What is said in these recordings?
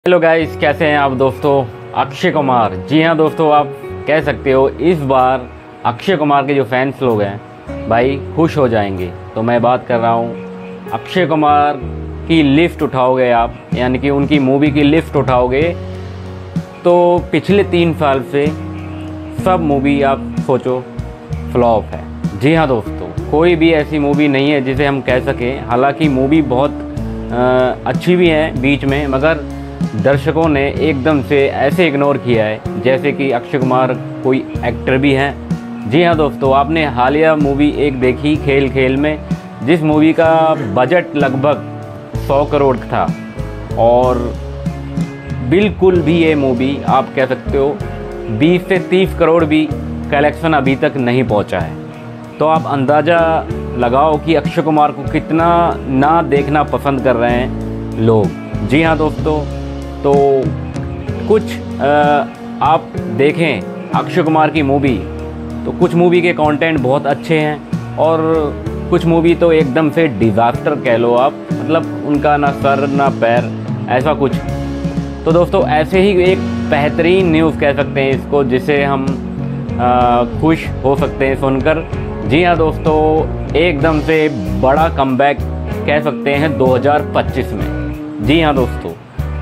Hello guys, कैसे हैं आप दोस्तों। अक्षय कुमार, जी हाँ दोस्तों, आप कह सकते हो इस बार अक्षय कुमार के जो फैंस लोग हैं भाई खुश हो जाएंगे। तो मैं बात कर रहा हूँ अक्षय कुमार की लिस्ट उठाओगे आप, यानी कि उनकी मूवी की लिस्ट उठाओगे तो पिछले 3 साल से सब मूवी आप सोचो फ्लॉप है। जी हाँ दोस्तों, कोई भी ऐसी मूवी नहीं है जिसे हम कह सकें। हालांकि मूवी बहुत अच्छी भी है बीच में, मगर दर्शकों ने एकदम से ऐसे इग्नोर किया है जैसे कि अक्षय कुमार कोई एक्टर भी हैं। जी हाँ दोस्तों, आपने हालिया मूवी एक देखी खेल खेल में, जिस मूवी का बजट लगभग 100 करोड़ था और बिल्कुल भी ये मूवी आप कह सकते हो 20 से 30 करोड़ भी कलेक्शन अभी तक नहीं पहुंचा है। तो आप अंदाज़ा लगाओ कि अक्षय कुमार को कितना ना देखना पसंद कर रहे हैं लोग। जी हाँ दोस्तों, तो कुछ आप देखें अक्षय कुमार की मूवी, तो कुछ मूवी के कंटेंट बहुत अच्छे हैं और कुछ मूवी तो एकदम से डिज़ास्टर कह लो आप, मतलब उनका ना सर ना पैर, ऐसा कुछ। तो दोस्तों ऐसे ही एक बेहतरीन न्यूज़ कह सकते हैं इसको, जिसे हम खुश हो सकते हैं सुनकर। जी हाँ दोस्तों, एकदम से बड़ा कमबैक कह सकते हैं 2025 में। जी हाँ दोस्तों,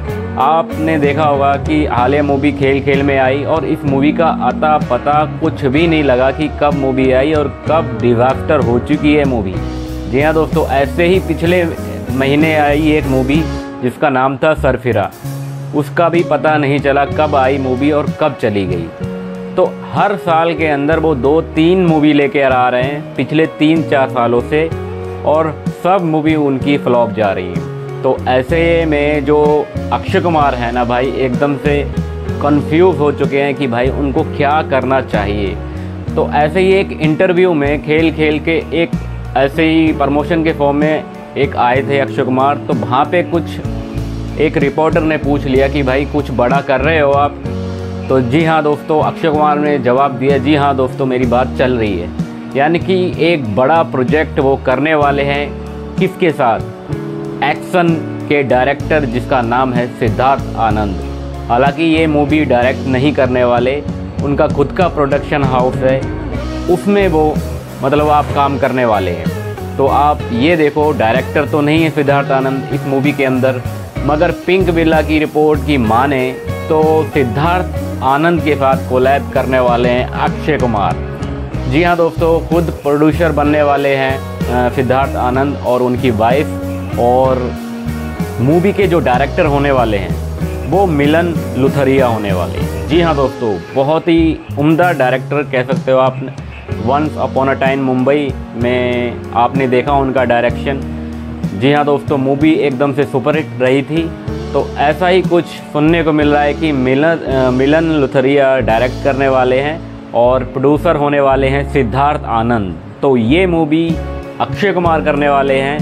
आपने देखा होगा कि हालिया मूवी खेल खेल में आई और इस मूवी का अता पता कुछ भी नहीं लगा कि कब मूवी आई और कब डिज़ास्टर हो चुकी है मूवी। जी हाँ दोस्तों, ऐसे ही पिछले महीने आई एक मूवी जिसका नाम था सरफिरा, उसका भी पता नहीं चला कब आई मूवी और कब चली गई। तो हर साल के अंदर वो 2-3 मूवी लेकर आ रहे हैं पिछले 3-4 सालों से, और सब मूवी उनकी फ्लॉप जा रही है। तो ऐसे में जो अक्षय कुमार है ना भाई, एकदम से कंफ्यूज हो चुके हैं कि भाई उनको क्या करना चाहिए। तो ऐसे ही एक इंटरव्यू में खेल खेल के एक ऐसे ही प्रमोशन के फॉर्म में एक आए थे अक्षय कुमार, तो वहाँ पे कुछ एक रिपोर्टर ने पूछ लिया कि भाई कुछ बड़ा कर रहे हो आप। तो जी हाँ दोस्तों, अक्षय कुमार ने जवाब दिया, जी हाँ दोस्तों मेरी बात चल रही है। यानी कि एक बड़ा प्रोजेक्ट वो करने वाले हैं, किसके साथ? एक्शन के डायरेक्टर जिसका नाम है सिद्धार्थ आनंद। हालांकि ये मूवी डायरेक्ट नहीं करने वाले, उनका खुद का प्रोडक्शन हाउस है, उसमें वो मतलब आप काम करने वाले हैं। तो आप ये देखो, डायरेक्टर तो नहीं है सिद्धार्थ आनंद इस मूवी के अंदर, मगर पिंक विला की रिपोर्ट की माने तो सिद्धार्थ आनंद के साथ कोलैब करने वाले हैं अक्षय कुमार। जी हाँ दोस्तों, खुद प्रोड्यूसर बनने वाले हैं सिद्धार्थ आनंद और उनकी वाइफ, और मूवी के जो डायरेक्टर होने वाले हैं वो मिलन लुथरिया होने वाले हैं। जी हाँ दोस्तों, बहुत ही उम्दा डायरेक्टर कह सकते हो आप। Once upon a time Mumbai में आपने देखा उनका डायरेक्शन। जी हाँ दोस्तों, मूवी एकदम से सुपरहिट रही थी। तो ऐसा ही कुछ सुनने को मिल रहा है कि मिलन लुथरिया डायरेक्ट करने वाले हैं और प्रोड्यूसर होने वाले हैं सिद्धार्थ आनंद। तो ये मूवी अक्षय कुमार करने वाले हैं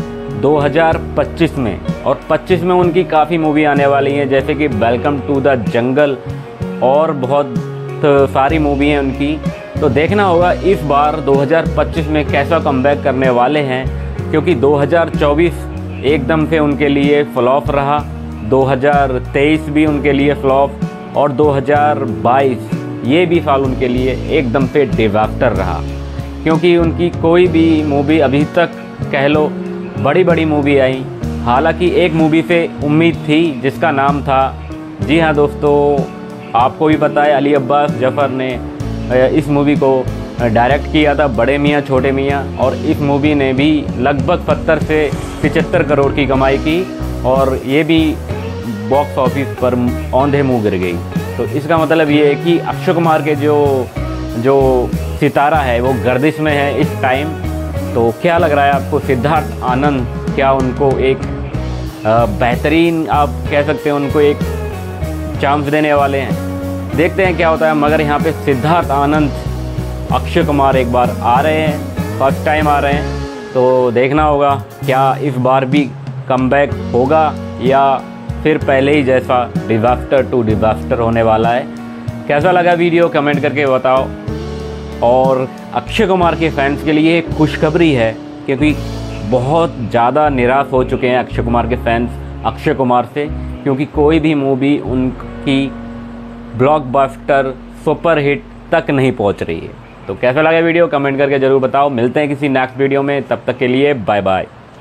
2025 में, और 25 में उनकी काफ़ी मूवी आने वाली हैं, जैसे कि वेलकम टू द जंगल और बहुत सारी मूवी हैं उनकी। तो देखना होगा इस बार 2025 में कैसा कमबैक करने वाले हैं, क्योंकि 2024 एकदम से उनके लिए फ्लॉप रहा, 2023 भी उनके लिए फ्लॉप, और 2022 ये भी साल उनके लिए एकदम से डिज़ास्टर रहा, क्योंकि उनकी कोई भी मूवी अभी तक कह लो बड़ी बड़ी मूवी आई। हालांकि एक मूवी से उम्मीद थी जिसका नाम था, जी हाँ दोस्तों आपको भी पता है, अली अब्बास जफ़र ने इस मूवी को डायरेक्ट किया था, बड़े मियाँ छोटे मियाँ, और इस मूवी ने भी लगभग 70 से 75 करोड़ की कमाई की, और ये भी बॉक्स ऑफिस पर औंधे मुँह गिर गई। तो इसका मतलब ये है कि अक्षय कुमार के जो सितारा है वो गर्दिश में है इस टाइम। तो क्या लग रहा है आपको, सिद्धार्थ आनंद क्या उनको एक बेहतरीन आप कह सकते हैं उनको एक चांस देने वाले हैं? देखते हैं क्या होता है। मगर यहाँ पे सिद्धार्थ आनंद अक्षय कुमार एक बार आ रहे हैं, फर्स्ट टाइम आ रहे हैं, तो देखना होगा क्या इस बार भी कमबैक होगा या फिर पहले ही जैसा डिज़ास्टर टू डिज़ास्टर होने वाला है। कैसा लगा वीडियो कमेंट करके बताओ। और अक्षय कुमार के फैंस के लिए एक खुशखबरी है, क्योंकि बहुत ज़्यादा निराश हो चुके हैं अक्षय कुमार के फैंस अक्षय कुमार से, क्योंकि कोई भी मूवी उनकी ब्लॉकबस्टर सुपर हिट तक नहीं पहुंच रही है। तो कैसा लगा वीडियो कमेंट करके ज़रूर बताओ। मिलते हैं किसी नेक्स्ट वीडियो में, तब तक के लिए बाय बाय।